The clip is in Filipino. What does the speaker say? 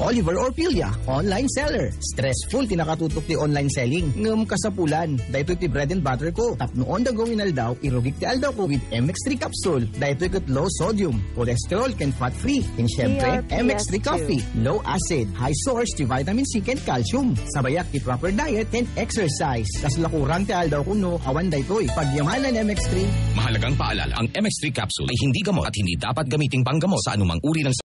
Oliver Orpilla, online seller. Stressful tinakatutok ti online selling. Ngam kasapulan, dahito iti bread and butter ko. Tapnoon da gawin aldaw, irugik ti aldaw ko with MX3 Capsule. Dahito ikot low sodium, cholesterol, can fat free. And syempre, DRPS MX3 Coffee, low acid, high source ti vitamin C and calcium. Sabayak ti proper diet and exercise. Kas lakurang ti aldaw ko no, awan daytoy. Pagyamanan MX3. Mahalagang paalala, ang MX3 Capsule ay hindi gamot at hindi dapat gamiting panggamot sa anumang uri ng